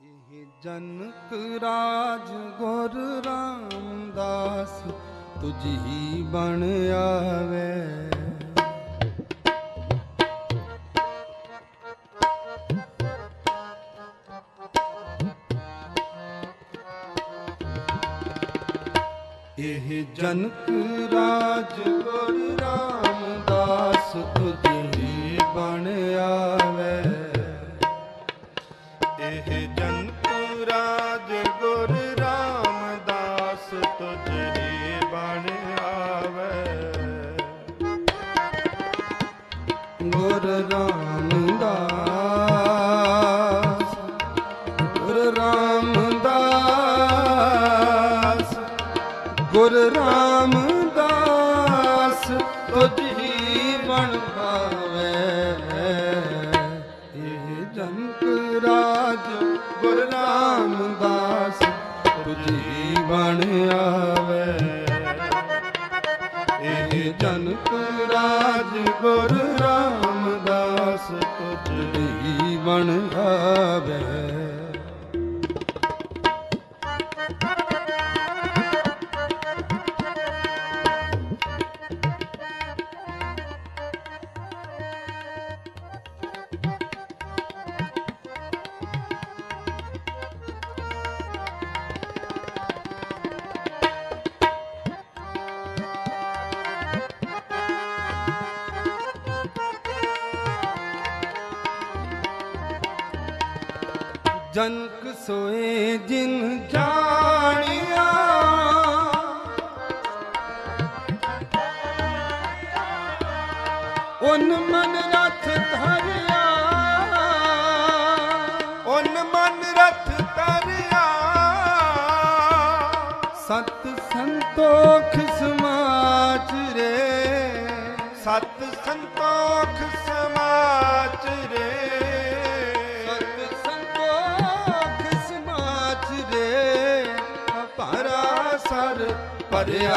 ਇਹ ਜਨਕ ਰਾਜ ਗੁਰ ਰਾਮਦਾਸ ਤੁਝੀ ਬਣ ਆਵੇ। ਇਹ ਜਨਕ ਰਾਜ ਗੁਰ ਰਾਮਦਾਸ ਤੁਝੀ ਬਣ ਆਵੇ। ਇਹ ਜਨਕ ਰਾਜ ਗੁਰ ਰਾਮਦਾਸ ਤੁਝੀ ਬਣ ਆਵੇ। ਗੁਰ ਰਾਮਦਾਸ ਗੁਰ ਰਾਮਦਾਸ ਗੁਰ ਰਾਮਦਾਸ ਤੁਝੀ ਬਣ ਆਵੇ। ਇਹ ਜਨਕ ਰਾਜ ਗੁਰ ਰਾਮਦਾਸ ਤੁਝੀ ਬਣ ਆਵੇ। ਇਹ ਜਨਕ ਰਾਜ ਗੁਰ ਰਾਮਦਾਸ ਤੁਝੀ ਬਣ ਆਵੇ। ਜਨਕ ਸੋਏ ਜਿਨ ਜਾਣਿਆ ਓਨ ਮਨ ਰਥ ਧਰਿਆ। ਓਨ ਮਨ ਰਥ ਧਰਿਆ। ਸਤ ਸੰਤੋਖ ਸਮਾਚ ਰੇ। ਸਤ ਸੰਤੋਖ ਸਮਾਚ ਰੇ। ਸਰ ਭਰਿਆ।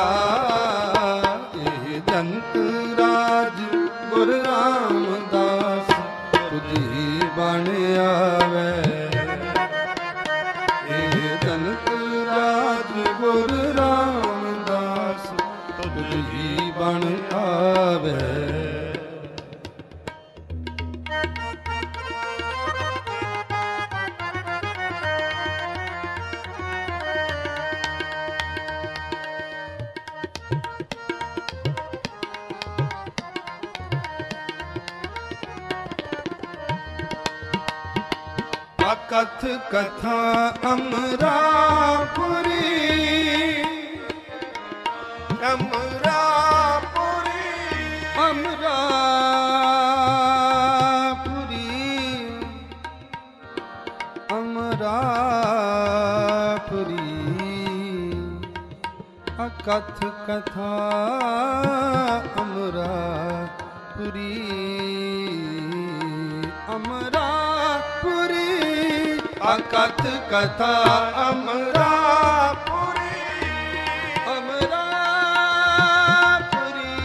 ਇਹ ਜਨਕ ਰਾਜ ਗੁਰ ਰਾਮਦਾਸ ਤੁਝੀ ਬਣ ਆਵੇ। ਇਹ ਜਨਕ ਰਾਜ ਗੁਰ ਰਾਮਦਾਸ ਤੁਝੀ ਬਣ ਆਵੇ। ਕਥ ਕਥਾ ਅਮਰਾਪੁਰੀ। ਅਮਰਾਪੁਰੀ ਅਮਰਾਪੁਰੀ ਅਮਰਾਪੁਰੀ। ਕਥ ਕਥਾ ਅਮਰਾਪੁਰੀ ਅਮਰਾਪੁਰੀ। ਕਥ ਕਥਾ ਅਮਰਾਪੁਰੀ ਅਮਰਾਪੁਰੀ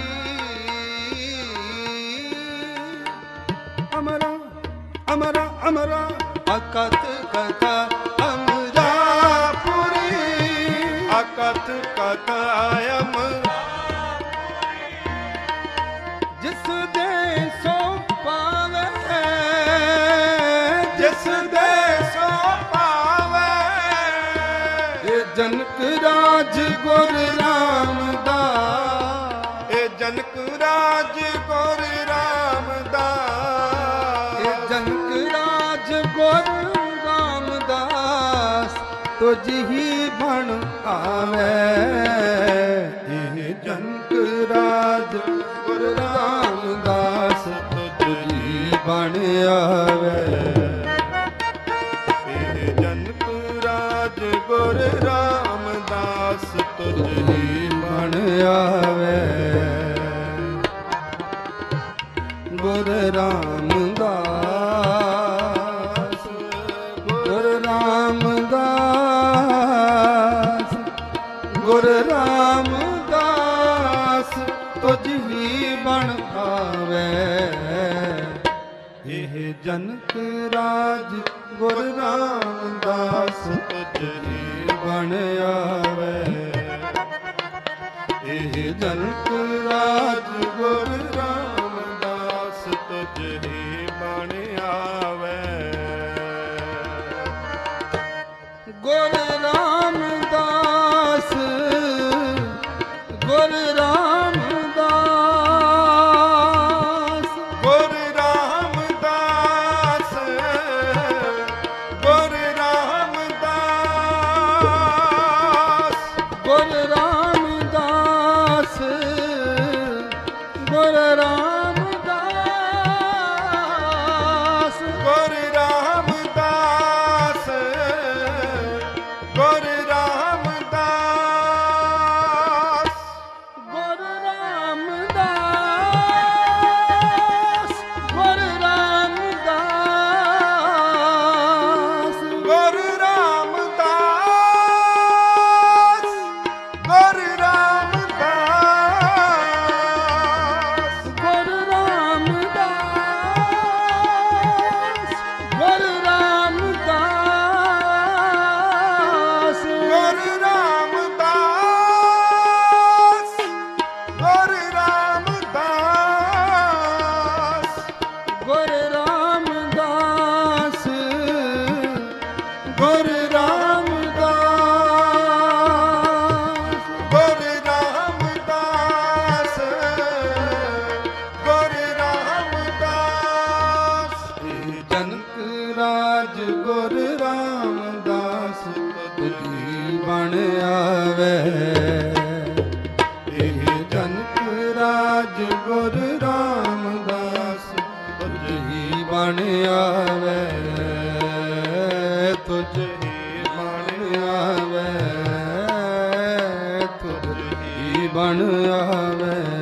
ਅਮਰਾ ਅਮਰਾ ਅਮਰਾ। ਕਥ ਕਥਾ ਅਮਰਾਪੁਰੀ। ਕਥ ਕਥਾ ਅਮਰਾਪੁਰੀ। ਜਿਸ ਦੇ ਸੋ ਪਾਵੇ। ਜਿਸ ਦੇ ਜਨਕ ਰਾਜ ਗੁਰ ਰਾਮਦਾਸ। ਇਹ ਜਨਕ ਰਾਜ ਗੁਰ ਰਾਮਦਾਸ। ਇਹ ਜਨਕ ਰਾਜ ਗੁਰ ਰਾਮਦਾਸ ਤੁਝੀ ਬਣ ਆਵੇ। ਇਹ ਜਨਕ ਰਾਜ ਗੁਰ ਰਾਮਦਾਸ ਤੁਝੀ ਬਣ ਆਵੇ। ਇਹ ਜਨਕ ਰਾਜ ਗੁਰ ਰਾਮਦਾਸ ਤੁਝੀ ਬਣ ਆਵੇ। ਗੁਰ ਰਾਮਦਾਸ ਗੁਰ ਰਾਮਦਾਸ ਗੁਰ ਰਾਮਦਾਸ ਤੁਝੀ ਬਣ ਆਵੇ। ਇਹ ਜਨਕ ਰਾਜ ਗੁਰ ਰਾਮਦਾਸ ਗੁਰ ਰਾਮਦਾਸ ਤੁਝੀ ਬਣ ਆਵੇ। ਇਹ ਜਨਕ ਰਾਜ ਗੁਰ ਰਾਮਦਾਸ ਤੁਝੀ ਬਣ ਆਵੇ। ਤੁਝੀ ਬਣ ਆਵੇ। ਤੁਝੀ ਬਣ ਆਵੇ।